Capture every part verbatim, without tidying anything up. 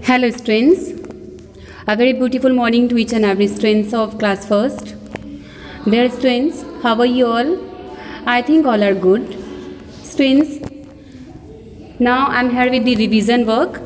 Hello students, a very beautiful morning to each and every students of class first. Dear students, how are you all? I think all are good. Students, now I am here with the revision work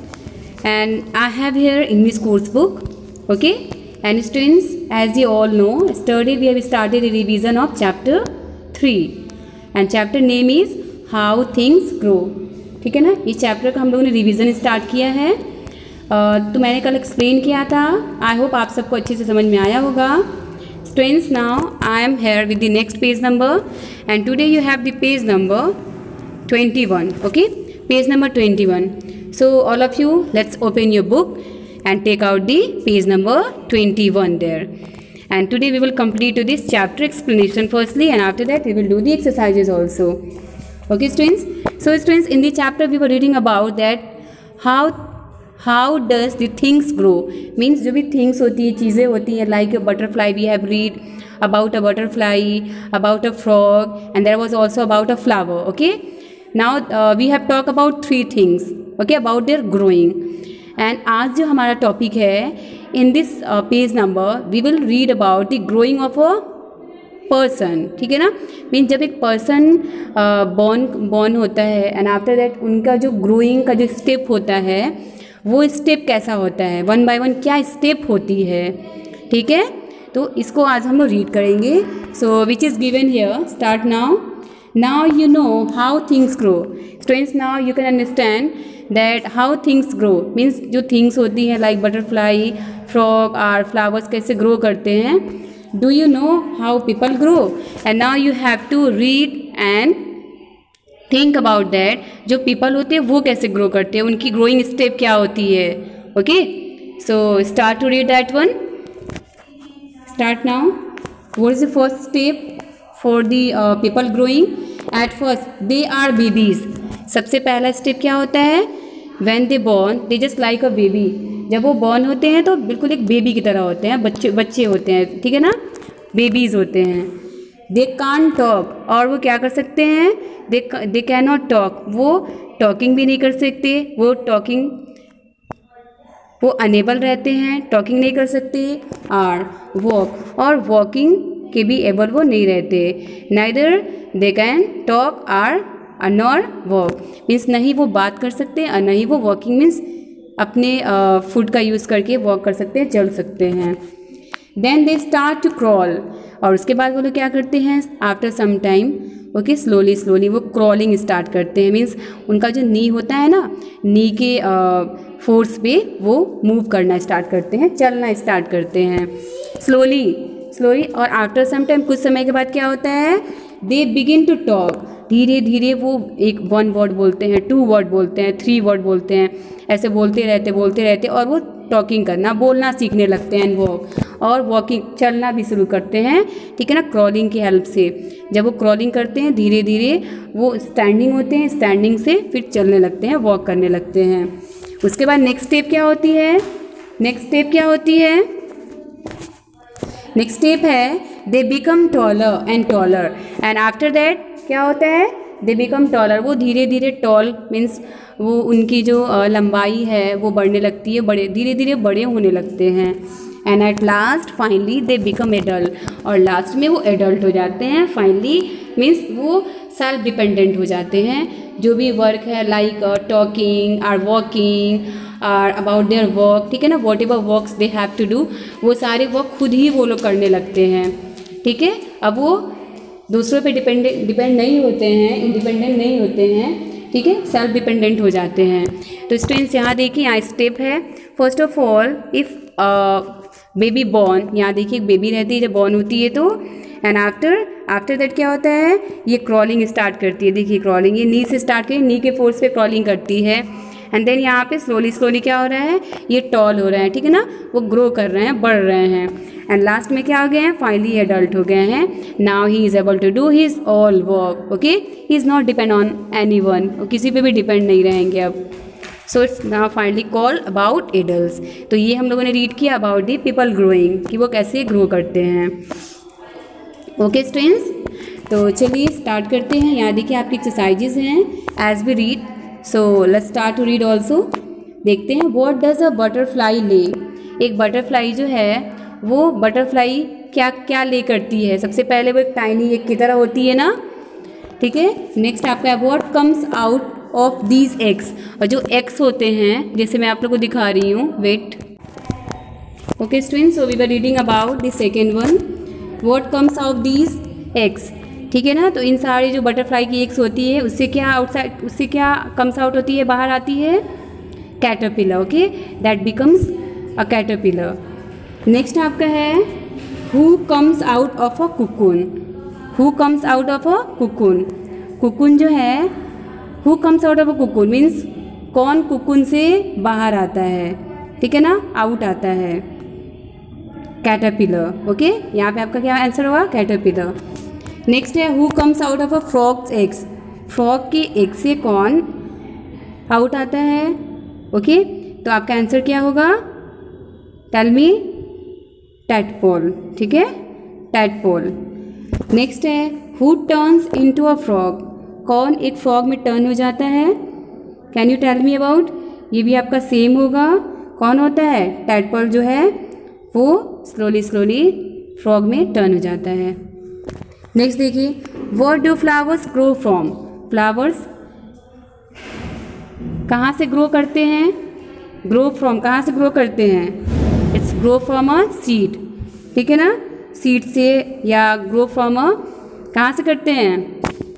and I have here English course book. Okay, and students, as you all know, yesterday we have started a revision of chapter three and chapter name is How Things Grow. ठीक है ना, इस chapter का हम लोगों ने revision start किया है. uh, तो मैंने कल एक्सप्लेन किया था. आई होप आप सबको अच्छे से समझ में आया होगा. Students, now I am here with the next page number and today you have the page number twenty one. Okay, page number twenty one. So all of you, let's open your book and take out the page number twenty-one there, and today we will complete this chapter explanation firstly, and after that we will do the exercises also. Okay students, so students, in the chapter we were reading about that how how does the things grow, means जो भी things होती है, चीज़ें होती हैं, like a butterfly we have read about a butterfly, about a frog, and there was also about a flower. Okay, now uh, we have talked about three things, okay, about their growing. And आज जो हमारा topic है, in this page number we will read about the growing of a person. ठीक है ना, mean जब एक person born born होता है एंड आफ्टर दैट उनका जो ग्रोइंग का जो स्टेप होता है, वो स्टेप कैसा होता है, वन बाय वन क्या स्टेप होती है. ठीक है, तो इसको आज हम लोग रीड करेंगे. So which is given here, start now. Now you know how things grow. Students, now you can understand that how things grow, means जो things होती हैं like butterfly, frog और flowers कैसे grow करते हैं. Do you know how people grow? And now you have to read and think about that. जो people होते हैं वो कैसे grow करते हैं, उनकी growing step क्या होती है. Okay, so start to read that one. Start now. What is the first step for the uh, people growing? At first they are babies. सबसे पहला स्टेप क्या होता है, when they born they just like a baby. जब वो born होते हैं तो बिल्कुल एक बेबी की तरह होते हैं, बच्चे बच्चे होते हैं. ठीक है ना, बेबीज़ होते हैं. दे कान टॉक, और वो क्या कर सकते हैं, they they can not talk, वो टॉकिंग भी नहीं कर सकते, वो टॉकिंग वो अनेबल रहते हैं, टॉकिंग नहीं कर सकते. और वॉक, और वॉकिंग के भी एबल वो नहीं रहते. Neither they can talk or nor walk, means नहीं वो बात कर सकते हैं और नहीं वो वॉकिंग मीन्स अपने फुट का यूज़ करके वॉक कर सकते हैं, चल सकते हैं. Then they start to crawl, और उसके बाद वो लोग क्या करते हैं, after some time okay slowly slowly वो क्रॉलिंग स्टार्ट करते हैं. मीन्स उनका जो नी होता है ना, नी के फोर्स पे वो मूव करना स्टार्ट करते हैं, चलना स्टार्ट करते हैं स्लोली स्लोली. और आफ्टर सम टाइम, कुछ समय के बाद क्या होता है, दे बिगिन टू टॉक. धीरे धीरे वो एक वन वर्ड बोलते हैं, टू वर्ड बोलते हैं, थ्री वर्ड बोलते हैं, ऐसे बोलते रहते बोलते रहते और वो टॉकिंग करना, बोलना सीखने लगते हैं. वॉक, और वॉकिंग चलना भी शुरू करते हैं. ठीक है ना, क्रॉलिंग की हेल्प से. जब वो क्रॉलिंग करते हैं धीरे धीरे वो स्टैंडिंग होते हैं, स्टैंडिंग से फिर चलने लगते हैं, वॉक करने लगते हैं. उसके बाद नेक्स्ट स्टेप क्या होती है, नेक्स्ट स्टेप क्या होती है, नेक्स्ट स्टेप है they become taller and taller. And after that क्या होता है, दे बिकम टॉलर, वो धीरे धीरे टॉल मीन्स वो उनकी जो लंबाई है वो बढ़ने लगती है, बड़े धीरे धीरे बड़े होने लगते हैं. And at last finally they become adult, और लास्ट में वो एडल्ट हो जाते हैं. फाइनली मीन्स वो सेल्फ डिपेंडेंट हो जाते हैं. जो भी वर्क है लाइक टॉकिंग और वॉकिंग और अबाउट देयर वर्क, ठीक है ना, whatever works they have to do, वो सारे वर्क खुद ही वो लोग करने लगते हैं. ठीक है, अब वो दूसरों पे डिपेंडेंट डिपेंड नहीं होते हैं, इंडिपेंडेंट नहीं होते हैं. ठीक है, सेल्फ डिपेंडेंट हो जाते हैं. तो स्टूडेंट्स यहाँ देखिए, यहाँ स्टेप है. First of all if baby born, यहाँ देखिए एक बेबी रहती है जब बॉर्न होती है तो, एंड आफ्टर आफ्टर दैट क्या होता है, ये क्रॉलिंग स्टार्ट करती है. देखिए क्रॉलिंग, ये नी से स्टार्ट करी, नी के फोर्स पे क्रॉलिंग करती है. एंड देन यहाँ पे स्लोली स्लोली क्या हो रहा है, ये टॉल हो रहे हैं. ठीक है ना, वो ग्रो कर रहे हैं, बढ़ रहे हैं. एंड लास्ट में क्या हो गए हैं, फाइनली एडल्ट हो गए हैं. Now he is able to do his all work. Okay, he is not depend on any one, किसी पे भी डिपेंड नहीं रहेंगे अब. So it's now finally called about adults. तो ये हम लोगों ने रीड किया अबाउट दी पीपल ग्रोइंग, कि वो कैसे ग्रो करते हैं. ओके स्टूडेंट्स, तो चलिए स्टार्ट करते हैं. यहाँ देखिए आपकी एक्सरसाइजेज हैं as we read. So let's start to read also. देखते हैं। व्हाट डज अ बटरफ्लाई ले। एक बटरफ्लाई जो है वो बटरफ्लाई क्या क्या ले करती है। सबसे पहले वो एक टाइनी एक की तरह होती है ना, ठीक है। नेक्स्ट आपका है what comes out of these eggs. और जो एग्स होते हैं, जैसे मैं आप लोग को दिखा रही हूँ, wait. Okay students, so we were reading about the second one, what comes out these eggs, ठीक है ना। तो इन सारी जो बटरफ्लाई की एग्स होती है उससे क्या आउटसाइड उससे क्या कम्स आउट होती है, बाहर आती है, caterpillar. Okay, that becomes a caterpillar. Next आपका है who comes out of a cocoon. Who comes out of a cocoon. Cocoon जो है, who comes out of a cocoon means कौन कुकुन से बाहर आता है, ठीक है ना, आउट आता है, कैटरपिलर। ओके, यहाँ पे आपका क्या आंसर होगा, कैटरपिलर। नेक्स्ट है who comes out of a frogs eggs. Frog के एग से कौन आउट आता है। ओके, तो आपका आंसर क्या होगा, टेल मी, टैडपोल, ठीक है, टैडपोल। नेक्स्ट है who turns into a frog. कौन एक फ्रॉग में टर्न हो जाता है, can you tell me about. ये भी आपका सेम होगा, कौन होता है, टैडपोल जो है वो स्लोली स्लोली फ्रॉग में टर्न हो जाता है। नेक्स्ट देखिए what do flowers grow from. Flowers कहाँ से ग्रो करते हैं, ग्रो फ्रॉम कहाँ से ग्रो करते हैं, it's grow from a seed, ठीक है ना, सीड से, या ग्रो फ्रॉम अ कहाँ से करते हैं,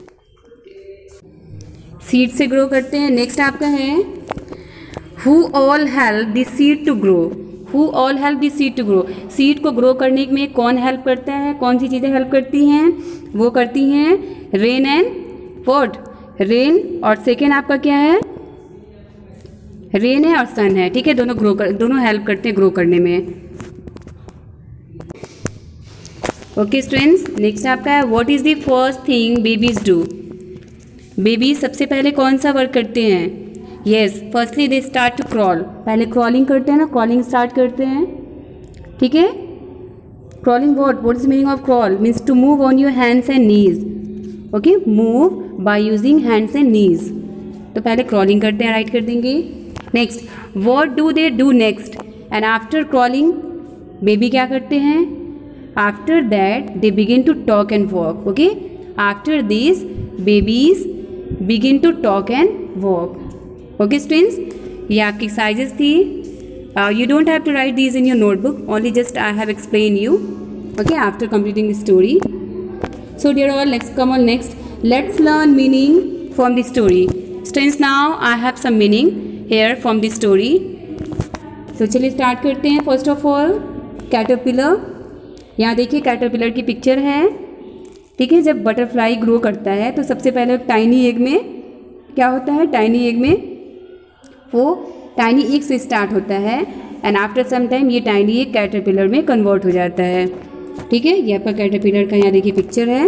सीड से ग्रो करते हैं। नेक्स्ट आपका है who all help the seed to grow. Who all help the seed to grow. Seed को ग्रो करने में कौन हेल्प करता है, कौन सी चीज़ें हेल्प करती हैं, वो करती हैं रेन एंड व्हाट, रेन, और सेकेंड आपका क्या है, रेन है और सन है, ठीक है, दोनों ग्रो कर दोनों हेल्प करते हैं ग्रो करने में। ओके स्टूडेंट्स, नेक्स्ट आपका है what is the first thing babies do. Baby सबसे पहले कौन सा वर्क करते हैं, yes, firstly they start to crawl. पहले क्रॉलिंग करते हैं ना, क्रॉलिंग स्टार्ट करते हैं, ठीक है। Crawling what, what is meaning of crawl, means to move on your hands and knees. Okay, move by using hands and knees. तो पहले क्रॉलिंग करते हैं, राइट कर देंगे। Next what do they do next, and after crawling baby क्या करते हैं, after that they begin to talk and walk. Okay, after this babies begin to talk and walk. Okay students, ये आपकी exercises थी। You don't have to write these in your notebook, only just I have explain you, okay, after completing the story. So dear all, let's come on next, let's learn meaning from the story. Students, now I have some meaning here from the story. तो चलिए start करते हैं। First of all caterpillar, यहाँ देखिए caterpillar की picture है, ठीक है। जब बटरफ्लाई ग्रो करता है तो सबसे पहले टाइनी एग में क्या होता है, टाइनी एग में वो टाइनी एग से स्टार्ट होता है, एंड आफ्टर सम टाइम ये टाइनी एग कैटरपिलर में कन्वर्ट हो जाता है, ठीक है। ये आपका कैटरपिलर का यहाँ देखिए पिक्चर है।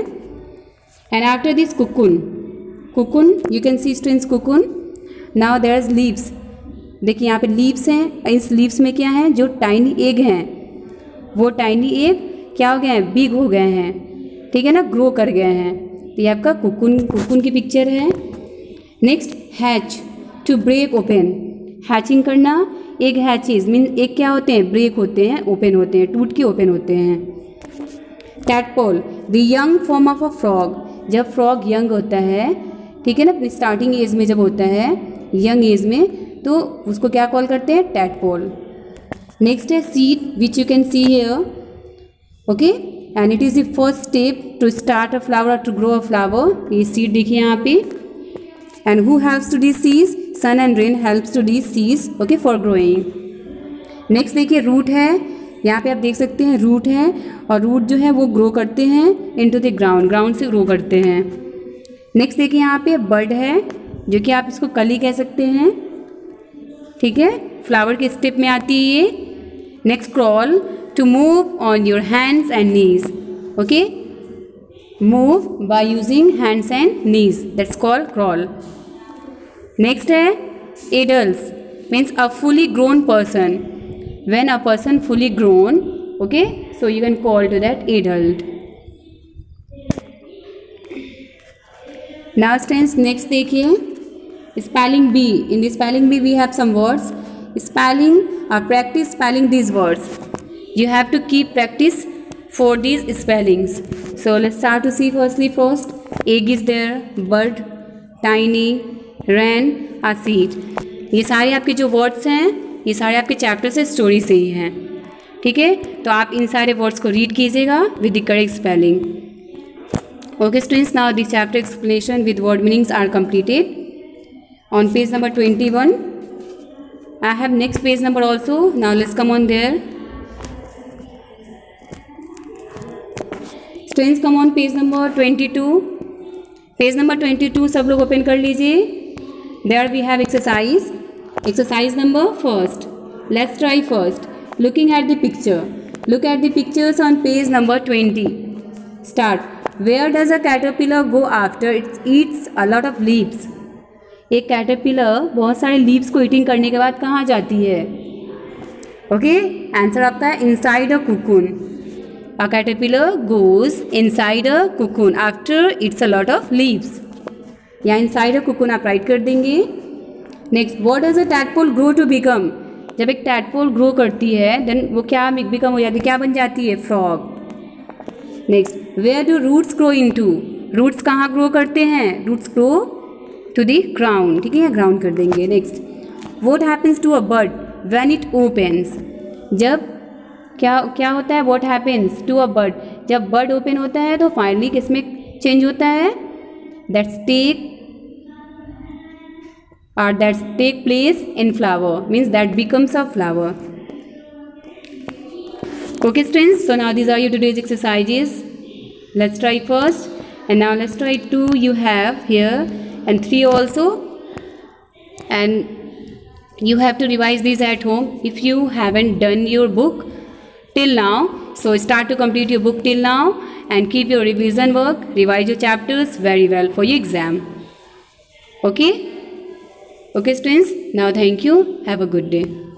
And after this cocoon, cocoon you can see students, cocoon, now there is leaves. देखिए यहाँ पे लीव्स हैं, इस लीव्स में क्या है, जो टाइनी एग हैं वो टाइनी एग क्या हो गए हैं, बिग हो गए हैं, ठीक है ना, ग्रो कर गए हैं। तो ये आपका कुकुन कुकुन की पिक्चर है। Next hatch, to break open, hatching करना, एग हैचेज मीन एग क्या होते हैं, ब्रेक होते हैं, ओपन होते हैं, टूट के ओपन होते हैं। Tadpole, the young form of a frog, जब फ्रॉग यंग होता है, ठीक है ना, स्टार्टिंग एज में जब होता है, यंग एज में, तो उसको क्या कॉल करते हैं, टैडपोल। नेक्स्ट है seed, which you can see here, okay, and it is the first step to start a flower, to grow a flower. ये सीड देखिए यहाँ पे। And who helps to this seeds, sun and rain helps to this seeds, okay, for growing. Next देखिए root है, यहाँ पे आप देख सकते हैं रूट है, और रूट जो है वो ग्रो करते हैं इनटू द ग्राउंड, ग्राउंड से ग्रो करते हैं। नेक्स्ट देखिए यहाँ पे बर्ड है, जो कि आप इसको कली कह सकते हैं, ठीक है, फ्लावर के स्टेप में आती है ये। Next crawl, to move on your hands and knees, okay, move by using hands and knees, that's called crawl. Next है adults, means a fully grown person, when a person fully grown, okay, so you can call to that adult. Now students, next देखिए spelling bee, in the spelling bee we have some words, spelling or practice spelling these words. You have to keep practice for these spellings. So let's start to see firstly first. Egg is there, bird, tiny, rain, a seed. ये सारे आपके जो words हैं ये सारे आपके chapter से story से ही हैं. ठीक है, तो आप इन सारे वर्ड्स को रीड कीजिएगा with the correct spelling. Okay students, now this chapter explanation with word meanings are completed. On page number twenty-one, I have next page number also. Now let's come on there. Students, come on page number twenty-two. Page number twenty-two सब लोग open कर लीजिए. There we have exercise. Exercise number first. Let's try first. Looking at the picture. Look at the pictures on page number twenty. Start. Where does a caterpillar go after it eats a lot of leaves? एक caterpillar बहुत सारे leaves को eating करने के बाद कहाँ जाती है? ओके, आंसर आपका है inside a cocoon. A caterpillar goes inside a cocoon after it's a lot of leaves. या इनसाइड अ कुकून आप राइट कर देंगे. Next, what does a tadpole grow to become? जब एक टैडपोल ग्रो करती है देन वो क्या बिकम हो जाती है, क्या बन जाती है? Frog. Next, where do roots grow into? Roots कहाँ ग्रो करते हैं? Roots grow to the ground. ठीक है, ग्राउंड कर देंगे. Next, what happens to a bird when it opens? जब क्या क्या होता है? What happens to a bird? जब बर्ड ओपन होता है तो फाइनली किस में चेंज होता है? दैट्स टेक और that's take place in flower, means that becomes a flower. Okay students, so now these are your today's exercises. Let's try first and now let's try two. You have here and three also, and you have to revise these at home if you haven't done your book till now. So start to complete your book till now and keep your revision work, revise your chapters very well for your exam. Okay, okay students, now thank you, have a good day.